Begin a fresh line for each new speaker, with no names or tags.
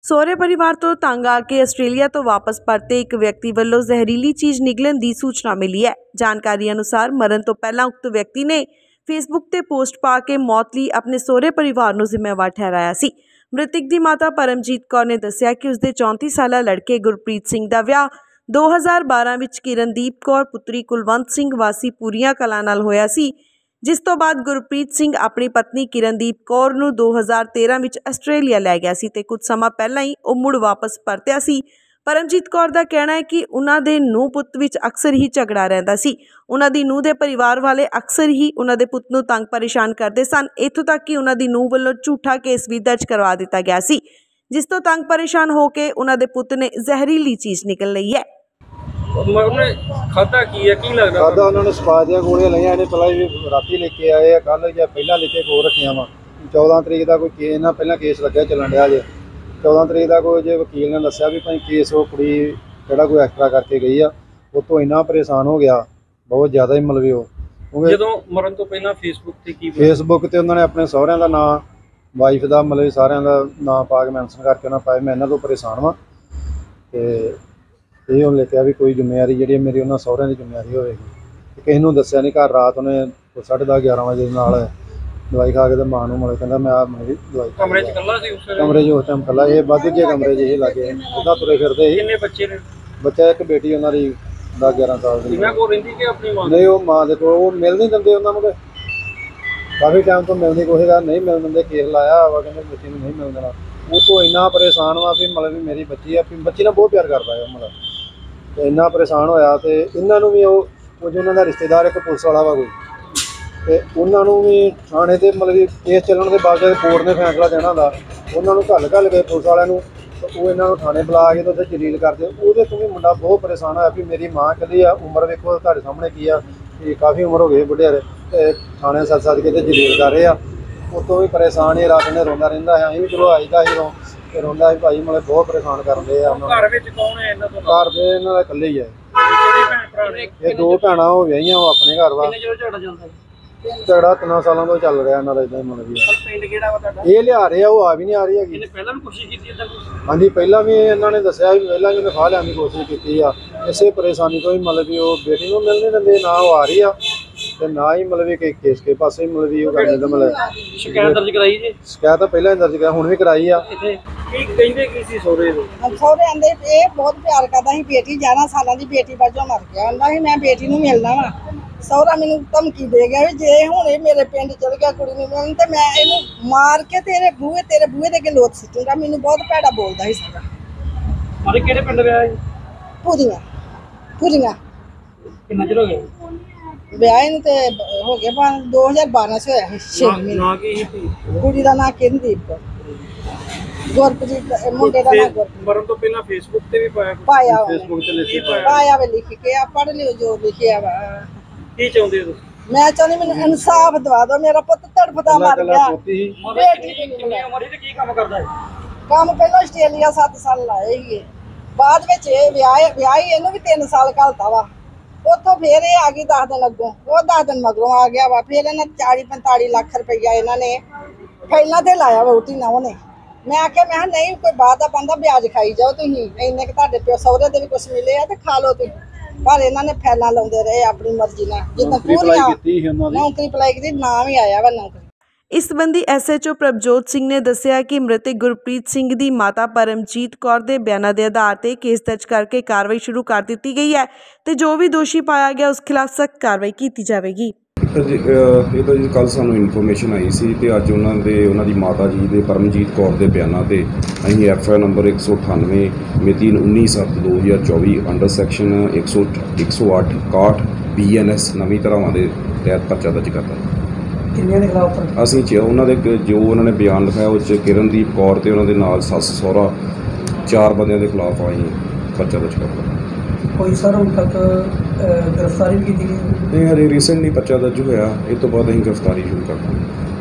ਸਹੁਰੇ ਪਰਿਵਾਰ ਤੋਂ ਤੰਗ ਆ ਕੇ ਆਸਟ੍ਰੇਲੀਆ ਤੋਂ ਵਾਪਸ ਪਰਤੇ ਇੱਕ ਵਿਅਕਤੀ ਵੱਲੋਂ ਜ਼ਹਿਰੀਲੀ ਚੀਜ਼ ਨਿਕਲਣ ਦੀ ਸੂਚਨਾ ਮਿਲੀ ਹੈ। ਜਾਣਕਾਰੀ ਅਨੁਸਾਰ ਮਰਨ ਤੋਂ ਪਹਿਲਾਂ ਉਕਤ ਵਿਅਕਤੀ ਨੇ ਫੇਸਬੁੱਕ ਤੇ ਪੋਸਟ ਪਾ ਕੇ ਮੌਤ ਲਈ ਆਪਣੇ ਸਹੁਰੇ ਪਰਿਵਾਰ ਨੂੰ ਜ਼ਿੰਮੇਵਾਰ ਠਹਿਰਾਇਆ ਸੀ। ਮ੍ਰਿਤਕ ਦੀ ਮਾਤਾ ਪਰਮਜੀਤ ਕੌਰ ਨੇ ਦੱਸਿਆ ਕਿ ਉਸਦੇ 34 ਸਾਲਾ ਲੜਕੇ ਗੁਰਪ੍ਰੀਤ ਸਿੰਘ ਦਾ ਵਿਆਹ 2012 ਵਿੱਚ ਕਿਰਨਦੀਪ ਕੌਰ ਪੁੱਤਰੀ ਕੁਲਵੰਤ ਸਿੰਘ ਵਾਸੀ ਪੂਰੀਆਂ ਕਲਾਂ ਨਾਲ ਹੋਇਆ ਸੀ, ਜਿਸ ਤੋਂ ਬਾਅਦ ਗੁਰਪ੍ਰੀਤ ਸਿੰਘ ਆਪਣੀ ਪਤਨੀ ਕਿਰਨਦੀਪ ਕੌਰ ਨੂੰ 2013 ਵਿੱਚ ਆਸਟ੍ਰੇਲੀਆ ਲੈ ਗਿਆ ਸੀ ਤੇ ਕੁਝ ਸਮਾਂ ਪਹਿਲਾਂ ਹੀ ਉਹ ਮੁੜ ਵਾਪਸ ਪਰਤਿਆ ਸੀ। ਪਰਮਜੀਤ ਕੌਰ ਦਾ ਕਹਿਣਾ ਹੈ ਕਿ ਉਹਨਾਂ ਦੇ ਨੂੰਹ ਪੁੱਤ ਵਿੱਚ ਅਕਸਰ ਹੀ ਝਗੜਾ ਰਹਿੰਦਾ ਸੀ। ਉਹਨਾਂ ਦੀ ਨੂੰਹ ਦੇ ਪਰਿਵਾਰ ਵਾਲੇ ਅਕਸਰ ਹੀ ਉਹਨਾਂ ਦੇ ਪੁੱਤ ਨੂੰ ਤੰਗ ਪਰੇਸ਼ਾਨ ਕਰਦੇ ਸਨ, ਇੱਥੋਂ ਤੱਕ ਕਿ ਉਹਨਾਂ ਦੀ ਨੂੰਹ ਵੱਲੋਂ ਝੂਠਾ ਕੇਸ ਵੀ ਦਰਜ ਕਰਵਾ ਦਿੱਤਾ ਗਿਆ ਸੀ, ਜਿਸ ਤੋਂ ਤੰਗ ਪਰੇਸ਼ਾਨ ਹੋ ਕੇ ਉਹਨਾਂ ਦੇ ਪੁੱਤ ਨੇ ਜ਼ਹਿਰੀਲੀ ਚੀਜ਼ ਨਿਕਲ ਲਈ ਹੈ।
ਉਹਨੇ ਖਾਧਾ ਕੀ ਹੈ, ਕੀ ਲੱਗਦਾ?
ਖਾਧਾ ਉਹਨਾਂ ਨੇ ਸਪਾ ਦੀਆਂ ਗੋਲੀਆਂ ਲਈਆਂ। ਇਹਨੇ ਪਹਿਲਾਂ ਵੀ ਰਾਤੀ ਲੈ ਕੇ ਆਏ ਆ, ਕੱਲ੍ਹ ਜਾਂ ਪਹਿਲਾਂ ਲੈ ਕੇ ਕੋਲ ਰੱਖੀਆਂ ਵਾ। 14 ਤਰੀਕ ਦਾ ਕੋਈ ਕੇਸ ਨਾ ਪਹਿਲਾਂ ਕੇਸ ਲੱਗਿਆ ਚੱਲਣ ਡਿਆ ਜੇ। 14 ਤਰੀਕ ਦਾ ਕੋਈ ਜੇ ਵਕੀਲ ਨੇ ਦੱਸਿਆ ਵੀ ਭਾਈ ਕੇਸ ਉਹ ਕੁੜੀ ਜਿਹੜਾ ਕੋਈ ਐਕਸਟਰਾ ਕਰਕੇ ਗਈ ਆ, ਉਹ ਤੋਂ ਇੰਨਾ ਪਰੇਸ਼ਾਨ ਹੋ ਗਿਆ, ਬਹੁਤ ਜ਼ਿਆਦਾ ਹੀ ਮਤਲਬ ਉਹ। ਜਦੋਂ
ਮਰਨ ਤੋਂ ਪਹਿਲਾਂ
ਫੇਸਬੁੱਕ ਤੇ ਉਹਨਾਂ ਨੇ ਆਪਣੇ ਸਹੁਰਿਆਂ ਦਾ ਨਾਂ, ਵਾਈਫ ਦਾ ਮਤਲਬ ਸਾਰਿਆਂ ਦਾ ਨਾਂ ਪਾ ਕੇ ਮੈਂਸ਼ਨ ਕਰਕੇ ਉਹਨਾਂ ਪਾਇਆ ਮੈਂ ਇਹਨਾਂ ਤੋਂ ਪਰੇਸ਼ਾਨ ਵਾਂ ਤੇ ਇਹ ਉਹਨੇ ਲਿਖਿਆ ਵੀ ਕੋਈ ਜ਼ਿੰਮੇਵਾਰੀ ਜਿਹੜੀ ਮੇਰੀ ਉਹਨਾਂ ਸਹੁਰਿਆਂ ਦੀ ਜ਼ਿੰਮੇਵਾਰੀ ਹੋਵੇਗੀ। ਕਿਸੇ ਨੂੰ ਦੱਸਿਆ ਨਹੀਂ। ਘਰ ਰਾਤ ਉਹਨੇ 10:30 11 ਵਜੇ ਨਾਲ ਦਵਾਈ ਖਾ ਕੇ ਤੇ ਮਾਂ ਨੂੰ ਮਤਲਬ ਕਹਿੰਦਾ ਮੈਂ ਆ ਮੇਰੀ ਦਵਾਈ
ਕਮਰੇ 'ਚ ਇਕੱਲਾ ਸੀ?
ਕਮਰੇ 'ਚ ਉਸ ਟਾਈਮ ਇਕੱਲਾ। ਇਹ ਵਾਧੂ ਜੇ ਕਮਰੇ 'ਚ ਇਹ ਲੱਗੇ ਉਹਦਾ ਤੁਰੇ ਫਿਰਦੇ ਸੀ।
ਕਿੰਨੇ ਬੱਚੇ ਨੇ?
ਬੱਚਾ ਇੱਕ ਬੇਟੀ ਉਹਨਾਂ ਦੀ 10-11 ਸਾਲ ਦੀ।
ਇਹਨਾਂ ਕੋਲ ਰਹਿੰਦੀ ਕਿ ਆਪਣੀ ਮਾਂ?
ਨਹੀਂ, ਉਹ ਮਾਂ ਦੇ ਕੋਲ। ਉਹ ਮਿਲ ਨਹੀਂ ਦਿੰਦੇ ਉਹਨਾਂ ਨੂੰ, ਕਾਫੀ ਟਾਈਮ ਤੋਂ ਮਿਲਣ ਦੀ ਕੋਸ਼ਿਸ਼ ਕਰ, ਨਹੀਂ ਮਿਲਣ ਦਿੰਦੇ। ਕੇਸ ਲਾਇਆ ਵਾ, ਕਹਿੰਦੇ ਬੱਚੀ ਨੂੰ ਨਹੀਂ ਮਿਲਣ ਦੇਣਾ। ਉਹ ਤੋਂ ਇੰਨਾ ਪਰੇਸ਼ਾਨ ਵਾ ਵੀ ਮਤਲਬ ਵੀ ਮੇਰੀ ਬੱਚੀ ਆ, ਬੱਚੀ ਨਾਲ ਬਹੁਤ ਪਿਆਰ ਕਰਦਾ ਹੈ ਮਤਲਬ। ਤੇ ਇੰਨਾ ਪਰੇਸ਼ਾਨ ਹੋਇਆ ਤੇ ਇਹਨਾਂ ਨੂੰ ਵੀ ਉਹ ਕੁਝ ਉਹਨਾਂ ਦਾ ਰਿਸ਼ਤੇਦਾਰ ਇੱਕ ਪੁਲਿਸ ਵਾਲਾ ਵਾ ਕੋਈ, ਤੇ ਉਹਨਾਂ ਨੂੰ ਵੀ ਥਾਣੇ ਤੇ ਮਤਲਬ ਕਿ ਕੇਸ ਚੱਲਣ ਦੇ ਬਾਅਦ ਕੋਰਟ ਨੇ ਫੈਸਲਾ ਦੇਣਾ ਹੁੰਦਾ, ਉਹਨਾਂ ਨੂੰ ਘੱਲ ਕੇ ਪੁਲਿਸ ਵਾਲਿਆਂ ਨੂੰ, ਉਹ ਇਹਨਾਂ ਨੂੰ ਥਾਣੇ ਬੁਲਾ ਕੇ ਤੇ ਉੱਥੇ ਜਲੀਲ ਕਰਦੇ। ਉਹਦੇ ਤੋਂ ਵੀ ਮੁੰਡਾ ਬਹੁਤ ਪਰੇਸ਼ਾਨ ਹੋਇਆ ਵੀ ਮੇਰੀ ਮਾਂ ਇਕੱਲੀ ਆ, ਉਮਰ ਵੇਖੋ ਤੁਹਾਡੇ ਸਾਹਮਣੇ ਕੀ ਆ, ਕਿ ਕਾਫੀ ਉਮਰ ਹੋ ਗਈ ਬੁਢਿਆਰੇ, ਤੇ ਥਾਣੇ ਸੱਦ ਕੇ ਤੇ ਜਲੀਲ ਕਰ ਰਹੇ ਆ। ਉਤੋਂ ਵੀ ਪਰੇਸ਼ਾਨ ਹੀ, ਰਾਤ ਨੇ ਰੋਂਦਾ ਰਹਿੰਦਾ ਹੈ। ਅਸੀਂ ਵੀ ਚਲੋ ਆਈਦਾ ਸੀ ਤੇ ਰੋਂਦਾ ਸੀ ਭਾਈ, ਮਤਲਬ ਬਹੁਤ ਪਰੇਸ਼ਾਨ ਕਰਦੇ ਆ।
ਘਰ ਵਿੱਚ ਕੌਣ ਹੈ ਇਹਨਾਂ ਤੋਂ?
ਘਰ ਦੇ ਇਹਨਾਂ ਦਾ ਇਕੱਲੇ ਹੀ ਹੈ। ਇਹ 2 ਭੈਣਾਂ ਹੋ ਵਿਆਹੀਆਂ, ਉਹ ਆਪਣੇ ਘਰ ਵਾ। ਝਗੜਾ 3 ਸਾਲਾਂ ਤੋਂ ਚੱਲ ਰਿਹਾ ਇਹਨਾਂ ਦਾ ਇਦਾਂ ਹੀ ਮਤਲਬ ਵੀ।
ਪਿੰਡ ਕਿਹੜਾ ਵਾ ਤੁਹਾਡਾ?
ਇਹ ਲਿਆ ਰਹੇ ਆ, ਉਹ ਆ ਵੀ ਨਹੀਂ ਆ ਰਹੀ ਹੈਗੀ।
ਇਹਨੇ ਪਹਿਲਾਂ ਵੀ ਕੋਸ਼ਿਸ਼ ਕੀਤੀ ਇਦਾਂ?
ਹਾਂਜੀ, ਪਹਿਲਾਂ ਵੀ ਇਹਨਾਂ ਨੇ ਦੱਸਿਆ ਵੀ ਪਹਿਲਾਂ ਵੀ ਉਹਨੇ ਫਾਹ ਲਿਆਉਣ ਦੀ ਕੋਸ਼ਿਸ਼ ਕੀਤੀ ਆ। ਇਸੇ ਪਰੇਸ਼ਾਨੀ ਤੋਂ ਹੀ ਮਤਲਬ ਵੀ ਉਹ ਬੇਟੀ ਨੂੰ ਮਿਲ ਨਹੀਂ ਦਿੰਦੇ, ਨਾ ਉਹ ਆ ਰਹੀ ਆ ਤੇ ਨਾ ਹੀ ਮਤਲਬ ਕਿ ਕੇਸ ਕੇ ਪਾਸੇ ਮਤਲਬ ਵੀ ਉਹ ਕਰ ਦਿੰਦਾ। ਮਤਲਬ
ਸ਼ਿਕਾਇਤ ਦਰਜ ਕਰਾਈ ਜੀ?
ਸ਼ਿਕਾਇਤ ਤਾਂ ਪਹਿਲਾਂ ਹੀ ਦਰਜ ਕਰਾਈ, ਹੁਣ ਵੀ ਕਰਾਈ ਆ।
ਕੀ ਕਹਿੰਦੇ ਕੀ ਸੀ ਸਹੁਰੇ ਦੇ?
ਸਹੁਰੇ ਆਂਦੇ ਇਹ ਬਹੁਤ ਪਿਆਰ ਕਰਦਾ ਸੀ। ਬੇਟੀ 11 ਸਾਲਾਂ ਦੀ ਬੇਟੀ ਵਜੋਂ ਮਰ ਗਿਆ। ਕਹਿੰਦਾ ਸੀ ਮੈਂ ਬੇਟੀ ਨੂੰ ਮਿਲਣਾ ਵਾ। ਸਹੁਰਾ ਮੈਨੂੰ ਧਮਕੀ ਦੇ ਗਿਆ ਵੀ ਜੇ ਹੁਣ ਇਹ ਮੇਰੇ ਪਿੰਡ ਚਲ ਗਿਆ ਕੁੜੀ ਨੂੰ ਮਿਲਣ ਤੇ ਮੈਂ ਇਹਨੂੰ ਮਾਰ ਕੇ ਤੇਰੇ ਬੂਹੇ ਦੇ ਅੱਗੇ ਲੋਟ ਸਿੱਟੂਗਾ। ਮੈਨੂੰ ਬਹੁਤ ਭੈੜਾ ਬੋਲਦਾ ਸੀ ਸਾਰਾ।
ਮਾਰੇ ਕਿਹੜੇ ਪਿੰਡ ਵਿਆਹ ਜੀ?
ਪੂਰੀਆਂ।
ਕਿੰਨਾ ਚਿਰ ਹੋ ਗਿਆ
ਵਿਆਹ ਨੂੰ? ਤੇ ਹੋ ਗਿਆ 2012 ਚ ਹੋਇਆ ਸੀ। 6 ਮਹੀਨੇ।
ਨਾਂ ਕੀ ਸੀ
ਕੁੜੀ ਦਾ ਨਾਂ ਕਿਰਨਦੀਪ ਕੌਰ, ਗੁਰਪ੍ਰੀਤ ਮੁੰਡੇ ਦਾ ਨਾਂ ਗੁਰਪ੍ਰੀਤ।
ਮਰਨ ਤੋਂ ਪਹਿਲਾਂ ਫੇਸਬੁੱਕ ਤੇ ਵੀ
ਪਾਇਆ
ਫੇਸਬੁੱਕ ਤੇ ਲਿਖਿਆ
ਪਾਇਆ ਵੇ ਲਿਖ ਕੇ ਆ, ਪੜ੍ਹ ਲਿਓ ਜੋ ਲਿਖਿਆ ਵਾ।
ਕੀ ਚਾਹੁੰਦੇ ਹੋ ਤੁਸੀਂ?
ਮੈਂ ਚਾਹੁੰਦੀ ਮੈਨੂੰ ਇਨਸਾਫ ਦਵਾ ਦਿਓ। ਮੇਰਾ ਪੁੱਤ ਤੜਫਦਾ ਮਰ ਗਿਆ।
ਕਿੰਨੀ ਉਮਰ ਸੀ ਤੇ ਕੀ ਕੰਮ ਕਰਦਾ ਹੈ?
ਕੰਮ ਪਹਿਲਾਂ ਆਸਟ੍ਰੇਲੀਆ 7 ਸਾਲ ਲਾਏ ਸੀਗੇ, ਬਾਅਦ ਵਿੱਚ ਇਹ ਵਿਆਹੀ ਇਹਨੂੰ ਵੀ 3 ਸਾਲ ਘਲਤਾ ਵਾ। ਉੱਥੋਂ ਫੇਰ ਇਹ ਆ ਗਈ 10 ਦਿਨ ਅੱਗੋਂ, ਉਹ 10 ਦਿਨ ਮਗਰੋਂ ਆ ਗਿਆ ਵਾ। ਫਿਰ ਇਹਨਾਂ 40-45 ਲੱਖ ਰੁਪਈਆ ਇਹਨਾਂ ਨੇ ਪਹਿਲਾਂ ਤੇ ਲਾਇਆ ਵਹੁਟੀ ਨਾ ਉਹਨੇ। ਮੈਂ ਆਖਿਆ ਮੈਂ ਕਿਹਾ ਨਹੀਂ, ਕੋਈ ਬਾਹਰ ਦਾ ਬੰਦਾ ਵਿਆਜ ਖਾਈ ਜਾਓ ਤੁਸੀਂ, ਇੰਨੇ ਕਿ ਤੁਹਾਡੇ ਪਿਓ ਸਹੁਰੇ ਦੇ ਵੀ ਕੁਛ ਮਿਲੇ ਆ ਤੇ ਖਾ ਲਓ ਤੁਸੀਂ। ਪਰ ਇਹਨਾਂ ਨੇ ਫੈਲਾਂ ਲਾਉਂਦੇ ਰਹੇ ਆਪਣੀ ਮਰਜ਼ੀ ਨਾਲ। ਜਿੱਦਾਂ ਨੌਕਰੀ ਅਪਲਾਈ ਕੀਤੀ, ਨਾਂ ਵੀ ਆਇਆ ਵਾ ਨੌਕਰੀ।
ਇਸ ਸੰਬੰਧੀ SHO ਪ੍ਰਭਜੋਤ ਸਿੰਘ ਨੇ ਦੱਸਿਆ ਕਿ ਮ੍ਰਿਤਕ ਗੁਰਪ੍ਰੀਤ ਸਿੰਘ ਦੀ ਮਾਤਾ ਪਰਮਜੀਤ ਕੌਰ ਦੇ ਬਿਆਨਾਂ ਦੇ ਆਧਾਰ ਤੇ ਕੇਸ ਦਰਜ ਕਰਕੇ ਕਾਰਵਾਈ ਸ਼ੁਰੂ ਕਰ ਦਿੱਤੀ ਗਈ ਹੈ ਤੇ ਜੋ ਵੀ ਦੋਸ਼ੀ ਪਾਇਆ ਗਿਆ ਉਸ ਖਿਲਾਫ ਸਖਤ ਕਾਰਵਾਈ ਕੀਤੀ ਜਾਵੇਗੀ।
ਇਹ ਤਾਂ ਜੀ ਕੱਲ੍ਹ ਸਾਨੂੰ ਇਨਫੋਰਮੇਸ਼ਨ ਆਈ ਸੀ ਤੇ ਅੱਜ ਉਹਨਾਂ ਦੀ ਮਾਤਾ ਜੀ ਦੇ ਪਰਮਜੀਤ ਕੌਰ ਦੇ ਬਿਆਨਾਂ ਤੇ ਅਸੀਂ FIR ਨੰਬਰ 198 ਮਿਤੀ 19/7/2024 ਅੰਡਰ ਸੈਕਸ਼ਨ 108 61 BNS ਨਵੀਂ ਧਾਰਾਵਾਂ ਦੇ ਤਹਿਤ ਪਰਚਾ ਦਰਜ ਕਰਤਾ।
ਕਿੰਨਿਆਂ ਦੇ ਖਿਲਾਫ?
ਅਸੀਂ ਉਹਨਾਂ ਦੇ ਜੋ ਉਹਨਾਂ ਨੇ ਬਿਆਨ ਲਿਖਾਇਆ ਉਹ 'ਚ ਕਿਰਨਦੀਪ ਕੌਰ ਤੇ ਉਹਨਾਂ ਦੇ ਨਾਲ ਸੱਸ ਸਹੁਰਾ 4 ਬੰਦਿਆਂ ਦੇ ਖਿਲਾਫ ਅਸੀਂ ਪਰਚਾ ਦਰਜ ਕਰਤਾ।
ਕੋਈ ਸਰ ਹੁਣ ਤੱਕ ਗ੍ਰਿਫਤਾਰੀ ਵੀ ਕੀਤੀ ਗਈ?
ਨਹੀਂ, ਹਜੇ ਰੀਸੈਂਟਲੀ ਪਰਚਾ ਦਰਜ ਹੋਇਆ, ਇਹ ਤੋਂ ਬਾਅਦ ਅਸੀਂ ਗ੍ਰਿਫਤਾਰੀ ਸ਼ੁਰੂ ਕਰ ਦਾਂਗੇ।